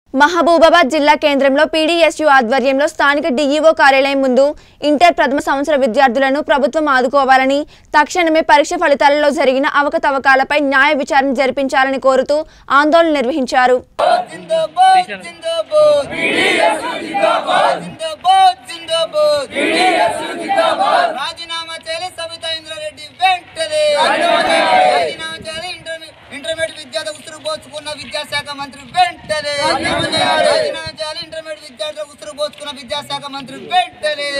మహబూబాబాద్ జిల్లా కేంద్రంలో పీడీఎస్యూ ఆధ్వర్యంలో స్థానిక డీఈఓ కార్యాలయం ముందు ఇంటర్ ప్రథమ సంవత్సర విద్యార్థులను ప్రభుత్వం ఆదుకోవాలని తక్షణమే పరీక్ష ఫలితాలలో జరిగిన అవకతవకలపై న్యాయ విచారణ జరిపించాలని కోరుతూ ఆందోళన నిర్వహించారు. ఇంటర్మీడియట్ విద్యార్థుల ఉసురు పోసుకున్న విద్యాశాఖ మంత్రి వెంటనే ఇంటర్మీడియట్ విద్యార్థుల ఉసురు పోసుకున్న విద్యాశాఖ మంత్రి వెంటనే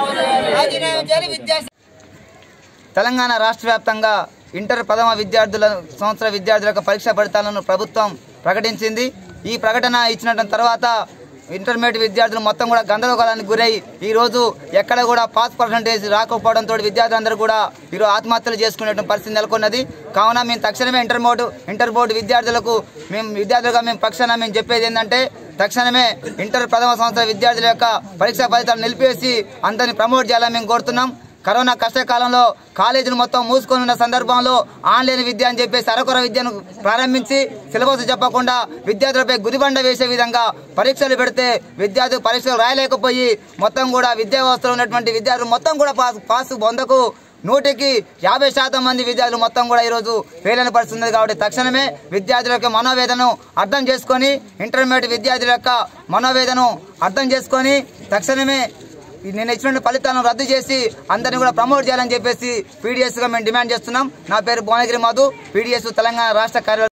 తెలంగాణ రాష్ట్ర వ్యాప్తంగా ఇంటర్ ప్రథమ సంవత్సర విద్యార్థులకు పరీక్షా ఫలితాలను ప్రభుత్వం ప్రకటించింది. ఈ ప్రకటన ఇచ్చిన తర్వాత ఇంటర్మీడియట్ విద్యార్థులు మొత్తం కూడా గందరగోళానికి గురై ఈరోజు ఎక్కడ కూడా పాస్ పర్సంటేజ్ రాకపోవడంతో విద్యార్థులందరూ కూడా ఈరోజు ఆత్మహత్యలు చేసుకునే పరిస్థితి నెలకొన్నది. కావున మేము తక్షణమే ఇంటర్ బోర్డు విద్యార్థులకు మేము పక్షాన మేము చెప్పేది ఏంటంటే తక్షణమే ఇంటర్ ప్రథమ సంవత్సర విద్యార్థుల యొక్క పరీక్షా ఫలితాలు నిలిపేసి అందరినీ ప్రమోట్ చేయాలని మేము కోరుతున్నాం. కరోనా కష్టకాలంలో కాలేజీలు మొత్తం మూసుకొని ఉన్న సందర్భంలో ఆన్లైన్ విద్య అని చెప్పేసి అరకొర విద్యను ప్రారంభించి సిలబస్ చెప్పకుండా విద్యార్థులపై గుదిబండ వేసే విధంగా పరీక్షలు పెడితే విద్యార్థులు పరీక్షలు రాయలేకపోయి మొత్తం కూడా విద్యా వ్యవస్థలో ఉన్నటువంటి విద్యార్థులు మొత్తం కూడా పాస్ పొందకు 100% మంది విద్యార్థులు మొత్తం కూడా ఈరోజు ఫెయిల్ పడుతుంది. కాబట్టి తక్షణమే విద్యార్థుల యొక్క మనోవేదనను అర్థం చేసుకొని ఇంటర్మీడియట్ విద్యార్థుల యొక్క మనోవేదనను అర్థం చేసుకొని తక్షణమే నేను ఇచ్చిన ఫలితాలను రద్దు చేసి అందరినీ కూడా ప్రమోట్ చేయాలని చెప్పేసి పీడీఎస్గా మేము డిమాండ్ చేస్తున్నాం. నా పేరు భువనగిరి మధు, పీడీఎస్ తెలంగాణ రాష్ట్ర కార్యదర్శి.